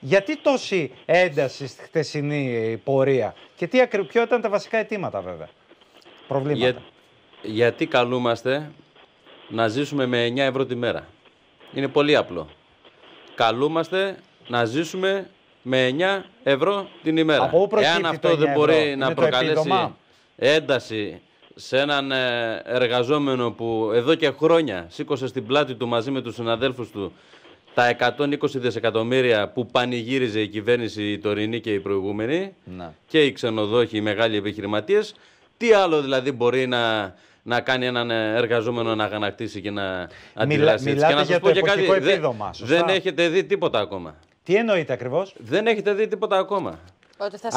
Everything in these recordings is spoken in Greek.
Γιατί τόση ένταση στη χτεσινή πορεία και ποιο ήταν τα βασικά αιτήματα βέβαια, προβλήματα. Γιατί καλούμαστε να ζήσουμε με 9 ευρώ τη μέρα. Είναι πολύ απλό. Καλούμαστε να ζήσουμε με 9 ευρώ την ημέρα. Εάν αυτό δεν μπορεί να προκαλέσει ένταση σε έναν εργαζόμενο που εδώ και χρόνια σήκωσε στην πλάτη του μαζί με τους συναδέλφους του τα 120 δισεκατομμύρια που πανηγύριζε η κυβέρνηση η τωρινή και η προηγούμενη και οι ξενοδόχοι, οι μεγάλοι επιχειρηματίες, τι άλλο δηλαδή μπορεί να κάνει έναν εργαζόμενο να αγανακτήσει και να αντιδράσει. Μιλάτε και να σας πω και κάτι, επίδομα, δεν έχετε δει τίποτα ακόμα. Τι εννοείτε ακριβώς? Δεν έχετε δει τίποτα ακόμα. Ότι θα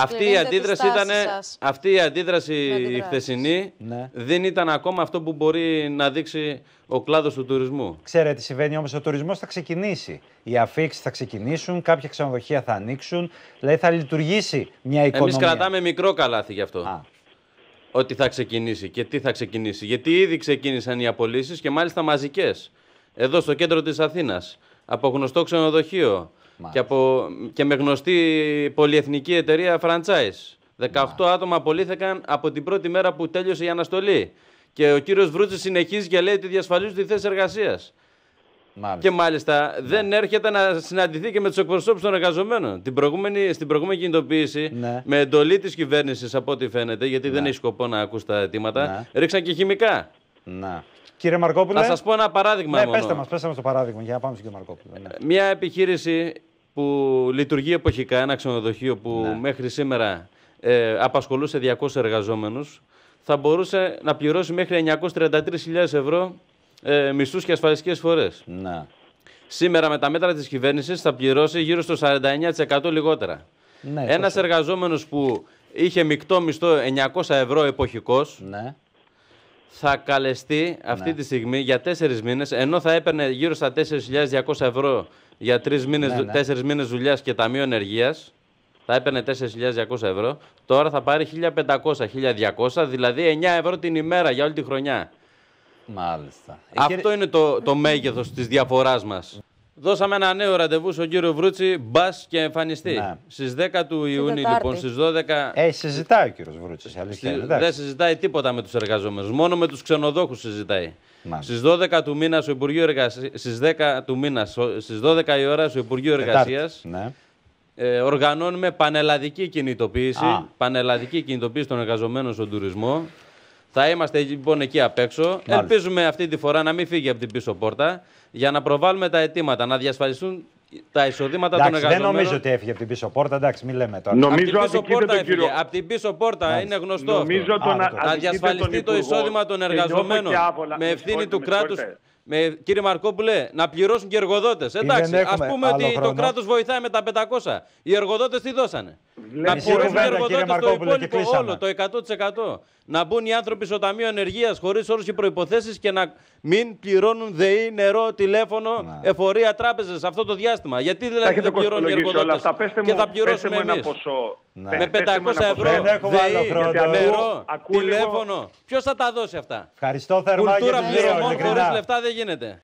αυτή η αντίδραση η χθεσινή δεν ήταν ακόμα αυτό που μπορεί να δείξει ο κλάδος του τουρισμού. Ξέρετε τι συμβαίνει όμως, ο τουρισμός θα ξεκινήσει. Οι αφίξεις θα ξεκινήσουν, κάποια ξενοδοχεία θα ανοίξουν, δηλαδή θα λειτουργήσει μια οικονομία. Εμείς κρατάμε μικρό καλάθι γι' αυτό. Ότι θα ξεκινήσει και τι θα ξεκινήσει. Γιατί ήδη ξεκίνησαν οι απολύσεις και μάλιστα μαζικές. Εδώ στο κέντρο της Αθήνας, από γνωστό ξενοδοχείο. Και με γνωστή πολυεθνική εταιρεία franchise. 18 άτομα απολύθηκαν από την πρώτη μέρα που τέλειωσε η αναστολή. Και ο κύριος Βρούτσης συνεχίζει και λέει ότι διασφαλίζουν τη θέση εργασίας. Και μάλιστα δεν έρχεται να συναντηθεί και με τους εκπροσώπους των εργαζομένων. Στην προηγούμενη κινητοποίηση, με εντολή της κυβέρνησης από ό,τι φαίνεται, γιατί δεν έχει σκοπό να ακούσει τα αιτήματα, ρίξαν και χημικά. Κύριε Μαρκόπουλε. Θα σας πω ένα παράδειγμα μόνο. Πέστε μας το παράδειγμα για να πάμε στον κύριο Μαρκόπουλο. Μια επιχείρηση που λειτουργεί εποχικά, ένα ξενοδοχείο που μέχρι σήμερα απασχολούσε 200 εργαζόμενους, θα μπορούσε να πληρώσει μέχρι 933.000 ευρώ μισθούς και ασφαλιστικές φορές. Σήμερα με τα μέτρα της κυβέρνησης θα πληρώσει γύρω στο 49% λιγότερα. Ένας εργαζόμενος που είχε μεικτό μισθό 900 ευρώ εποχικός, θα καλεστεί αυτή τη στιγμή για 4 μήνες, ενώ θα έπαιρνε γύρω στα 4.200 ευρώ για 4 μήνες δουλειάς και ταμείο ενεργείας, θα έπαιρνε 4.200 ευρώ, τώρα θα πάρει 1.500-1.200, δηλαδή 9 ευρώ την ημέρα για όλη τη χρονιά. Μάλιστα. Αυτό είναι το μέγεθος της διαφοράς μας. Δώσαμε ένα νέο ραντεβού στον κύριο Βρούτση, μπας και εμφανιστεί. Στις 10 του Ιουνίου, λοιπόν, στις 12... συζητάει ο κύριος Βρούτσης, δεν συζητάει τίποτα με τους εργαζόμενους, μόνο με τους ξενοδόχους συζητάει. Στις 12 του μήνα, στο Υπουργείο Εργασίας, στις 12 η ώρα, στο Υπουργείο Εργασίας, οργανώνουμε πανελλαδική κινητοποίηση των εργαζομένων στον τουρισμό. Θα είμαστε λοιπόν εκεί απ' έξω. Ελπίζουμε αυτή τη φορά να μην φύγει από την πίσω πόρτα για να προβάλλουμε τα αιτήματα, να διασφαλιστούν τα εισοδήματα των εργαζομένων. Δεν νομίζω ότι έφυγε από την πίσω πόρτα, εντάξει, μην λέμε τώρα. Νομίζω από την πίσω πόρτα είναι γνωστό αυτό. Να διασφαλιστεί το εισόδημα των εργαζομένων με ευθύνη του κράτους. Κύριε Μαρκόπουλε, να πληρώσουν και οι εργοδότες. Εντάξει, ας πούμε ότι το κράτος βοηθάει με τα 500. Οι εργοδότες τι δώσανε? Να πληρώσουν οι εργοδότες το υπόλοιπο όλο, το 100%. Να μπουν οι άνθρωποι στο Ταμείο Ενεργείας χωρίς όρους και προϋποθέσεις και να μην πληρώνουν ΔΕΗ, νερό, τηλέφωνο, εφορία, τράπεζες αυτό το διάστημα. Γιατί δηλαδή δεν πληρώνουν οι εργοδότες και θα πληρώσουμε εμείς? Με 500 ευρώ ΔΕΗ, νερό, τηλέφωνο. Ποιος θα τα δώσει αυτά? Ευχαριστώ θερμά. Κουλτούρα πληρωμών χωρίς λεφτά δεν γίνεται.